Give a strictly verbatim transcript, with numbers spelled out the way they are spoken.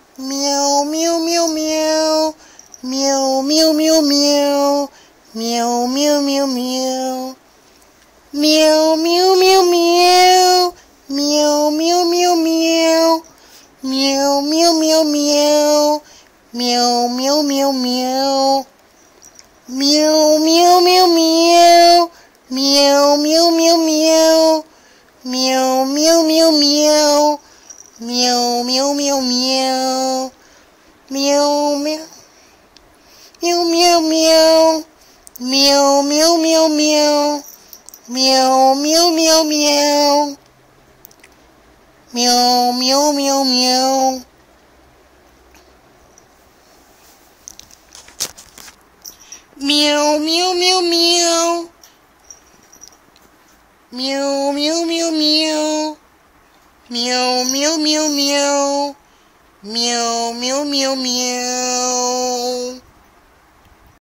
Meow, meow, meow, meow. Meow, meow, meow, meow. Meow, meow, meow, meow. Meow, meow, meow, meow. Meow, meow, meow, meow. Meow, meow, meow, meow. Meow, meow, meow, meow. Meow, meow, meow, meow. Meow, meow, meow, meow. Meow, meow, meow, meow. Meow, meow, meow, meow. Meow, meow. Meow, meow, meow. Meow, meow, meow, meow. Meow, meow, meow, meow. Meow, meow, meow, meow. Meow, meow, meow, meow. Meow, meow, meow, meow. Meow, meow, meow, meow. Meow, meow, meow, meow.